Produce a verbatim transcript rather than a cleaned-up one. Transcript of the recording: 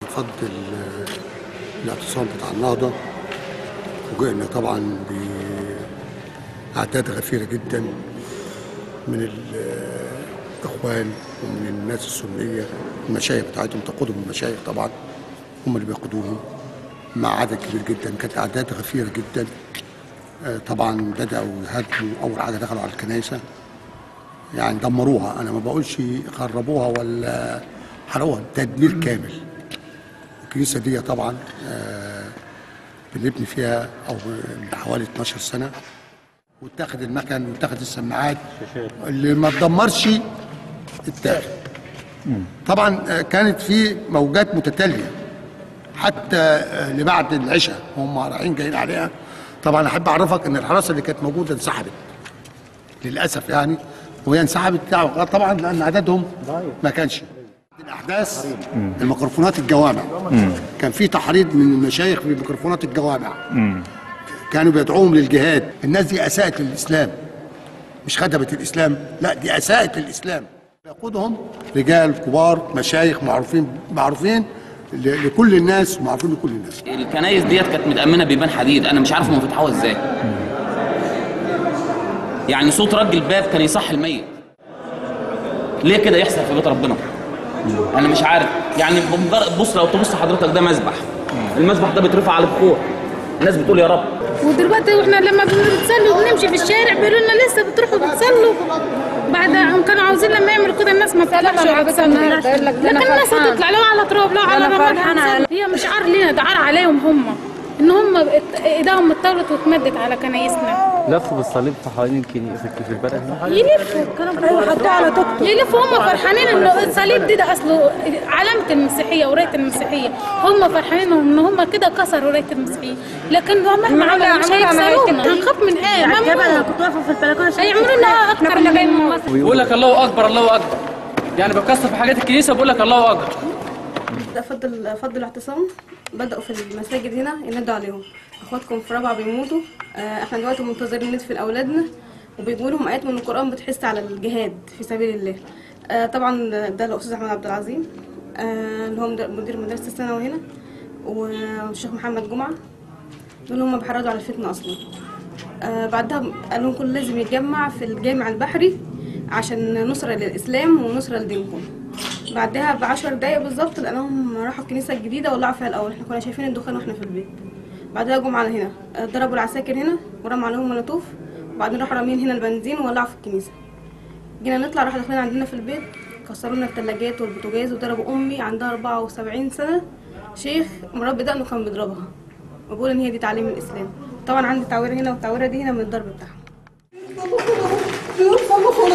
فض الاعتصام بتاع النهضة، فوجئنا طبعا بأعداد غفيرة جدا من الإخوان ومن الناس السنية، المشايخ بتاعتهم تقودهم المشايخ طبعا، هم اللي بيقودوهم مع عدد كبير جدا، كانت أعداد غفيرة جدا. طبعا بدأوا يهاجموا، أول حاجة دخلوا على الكنيسة يعني دمروها، أنا ما بقولش خربوها ولا حرقوها، تدمير كامل. الكنيسة دي طبعا بنبني فيها أو من حوالي اتناشر سنة، واتاخد المكن واتاخد السماعات، اللي ما تدمرش اتاخد. طبعا كانت في موجات متتالية حتى لبعد العشاء، هم رايحين جايين عليها. طبعا احب اعرفك ان الحراسه اللي كانت موجوده انسحبت للاسف يعني، وهي انسحبت طبعا لان عددهم ما كانش. الاحداث الميكروفونات الجوامع، كان في تحريض من المشايخ بميكروفونات الجوامع، كانوا بيدعوهم للجهاد. الناس دي اساءت للاسلام، مش خدمت الاسلام، لا دي اساءت للاسلام. يقودهم رجال كبار مشايخ معروفين معروفين لكل الناس ومعروفين لكل الناس. الكنايس ديت كانت متأمنة بيبان حديد، أنا مش عارف هم فتحوها إزاي. يعني صوت رج الباب كان يصح الميت. ليه كده يحصل في بيت ربنا؟ أنا مش عارف، يعني بمجرد بص لو تبص حضرتك ده مذبح. المذبح ده بيترفع على بخور. الناس بتقول يا رب. ودلوقتي واحنا لما بنصلي وبنمشي في الشارع بيقولوا لنا لسه بتروحوا بتصلوا. بعد كانوا عاوزين لما يعملوا كده الناس ما تطلعش لكن الناس هتطلع لو على تراب لو على رمضان. هي مش عار لينا، ده عار عليهم هم، ان هم ايديهم اتطولت واتمدت على كنايسنا. لفوا بالصليب في حوالين الكنيسه في البلد هنا، يلفوا ايوه حطوه على توك توك يلفوا. هم فرحانين انه الصليب دي ده اصله علامه المسيحيه ورايه المسيحيه، هم فرحانين ان هم كده كسروا رايه المسيحيه، لكن مهما عملوا مش هيكسرونا. هنخاف من ايه؟ انا كنت واقفه في البلكونه هيعملوا لنا اكتر من جاي من مصر. بيقول لك الله اكبر الله اكبر، يعني بكسر في حاجات الكنيسه بقول لك الله اكبر. ده فضل فضل الاعتصام بدأوا في المساجد هنا ينادوا عليهم اخواتكم في رابعه بيموتوا، احنا دلوقتي منتظرين ندفن اولادنا، وبيقولوا لهم ايات من القران بتحث على الجهاد في سبيل الله. طبعا ده الاستاذ احمد عبد العظيم اللي هو مدير مدرسه الثانوي هنا، والشيخ محمد جمعه، دول هم بيحرضوا على الفتنه اصلا. بعدها قال لهم كل لازم يتجمع في الجامع البحري عشان نصره للاسلام ونصره لدينكم. بعدها بعشر دقايق بالظبط لقيناهم راحوا الكنيسه الجديده ولعوا فيها الاول، احنا كنا شايفين الدخان واحنا في البيت. بعدها جم على هنا ضربوا العساكر هنا ورموا عليهم مولوتوف، وبعدين راحوا رامين هنا البنزين وولعوا في الكنيسه. جينا نطلع راحوا داخلين عندنا في البيت كسروا لنا الثلاجات والبوتاجاز وضربوا امي عندها أربعة وسبعين سنه، شيخ مربي دقنه كان بيضربها وبقول ان هي دي تعليم الاسلام. طبعا عندي تعويره هنا والتعويره دي هنا من الضرب بتاعها.